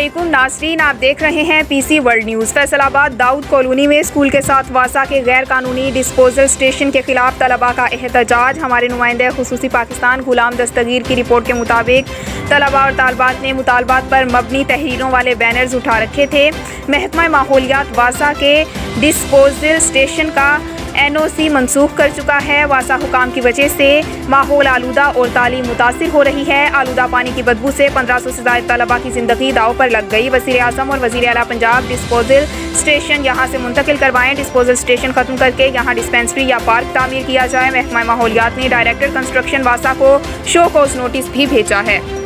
अस्सलामुअलैकुम नाज़रीन, आप देख रहे हैं PC world news. Faisalabad Daud colony में स्कूल के साथ वासा के गैरकानूनी डिस्पोजल स्टेशन के खिलाफ तलबा का एहतजाज। हमारे नुमाइंदे खुसूसी पाकिस्तान गुलाम दस्तगीर की रिपोर्ट के मुताबिक तलबा और तालबात ने मुतालबात पर मबनी तहरीरों वाले बैनर्स उठा रखे थे। महकमा माहौलियात वासा के डिस्पोजल स्टेशन का NOC मनसूख कर चुका है। वासा हुकाम की वजह से माहौल आलूदा और तालीम मुतासिर हो रही है। आलूदा पानी की बदबू से 1500 से ज़ायद तलबा की ज़िंदगी दाव पर लग गई। वज़ीर आज़म और वज़ीर आला पंजाब डिस्पोजल स्टेशन यहाँ से मुंतकिल करवाएं। डिस्पोजल स्टेशन ख़त्म करके यहाँ डिस्पेंसरी या पार्क तामीर किया जाए। महकमा माहौलियात ने डायरेक्टर कंस्ट्रक्शन वासा को शो कॉज नोटिस भी भेजा है।